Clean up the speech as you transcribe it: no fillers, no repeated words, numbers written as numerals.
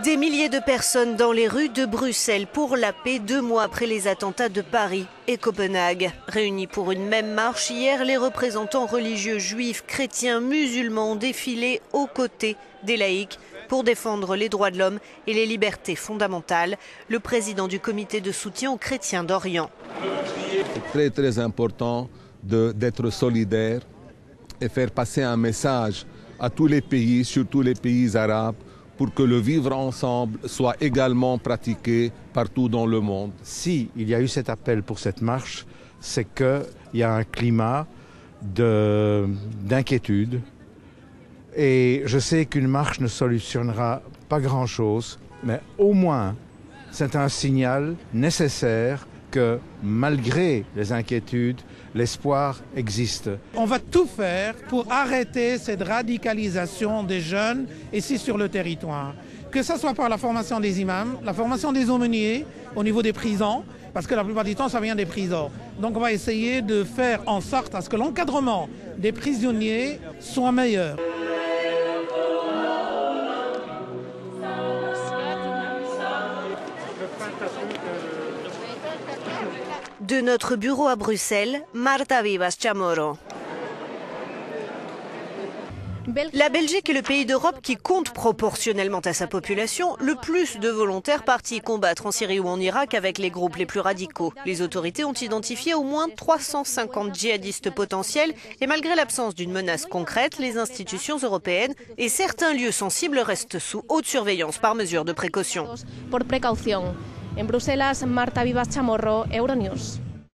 Des milliers de personnes dans les rues de Bruxelles pour la paix 2 mois après les attentats de Paris et Copenhague. Réunis pour une même marche hier, les représentants religieux juifs, chrétiens, musulmans ont défilé aux côtés des laïcs pour défendre les droits de l'homme et les libertés fondamentales. Le président du comité de soutien aux chrétiens d'Orient. C'est très important d'être solidaire et faire passer un message à tous les pays, surtout les pays arabes, pour que le vivre ensemble soit également pratiqué partout dans le monde. Si il y a eu cet appel pour cette marche, c'est qu'il y a un climat d'inquiétude. Et je sais qu'une marche ne solutionnera pas grand-chose, mais au moins c'est un signal nécessaire que malgré les inquiétudes, l'espoir existe. On va tout faire pour arrêter cette radicalisation des jeunes ici sur le territoire. Que ce soit par la formation des imams, la formation des aumôniers au niveau des prisons, parce que la plupart du temps ça vient des prisons. Donc on va essayer de faire en sorte à ce que l'encadrement des prisonniers soit meilleur. De notre bureau à Bruxelles, Marta Vivas Chamorro. La Belgique est le pays d'Europe qui compte proportionnellement à sa population le plus de volontaires partis combattre en Syrie ou en Irak avec les groupes les plus radicaux. Les autorités ont identifié au moins 350 djihadistes potentiels et malgré l'absence d'une menace concrète, les institutions européennes et certains lieux sensibles restent sous haute surveillance par mesure de précaution. En Bruselas, Marta Vivas Chamorro, Euronews.